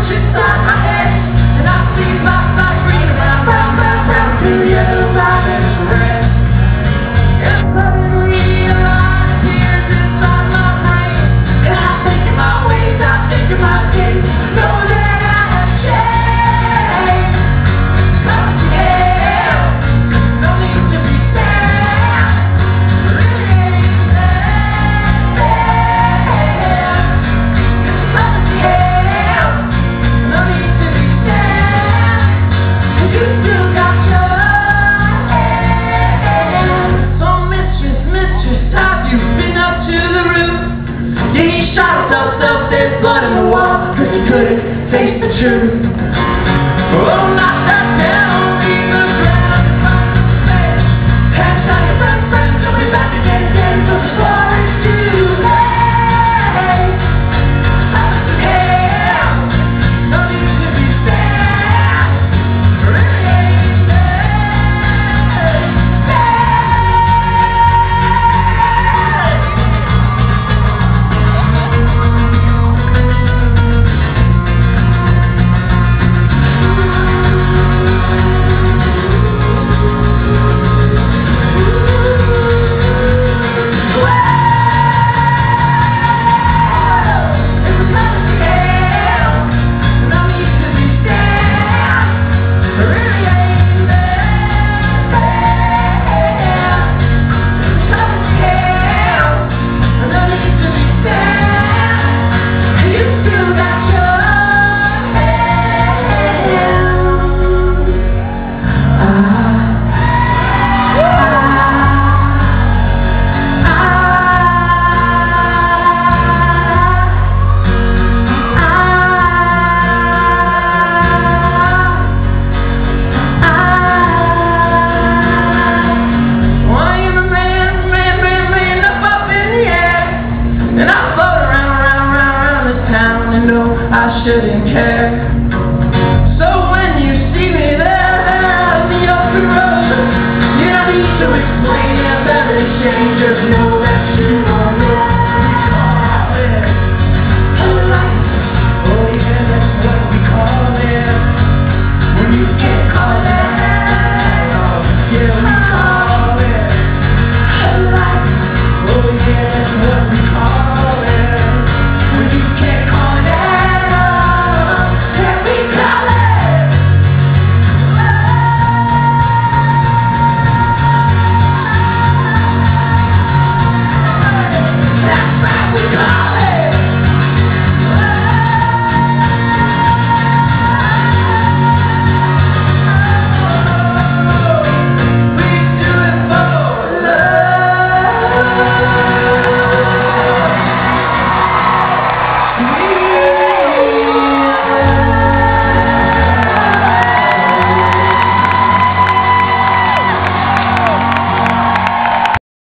There's blood in the wall, cause he couldn't face the truth. Oh, knock that down, leave the ground and find the space. Pass out your friends, you'll be back again, so the story's too late. Yeah, no need to be sad, really ain't I shouldn't care.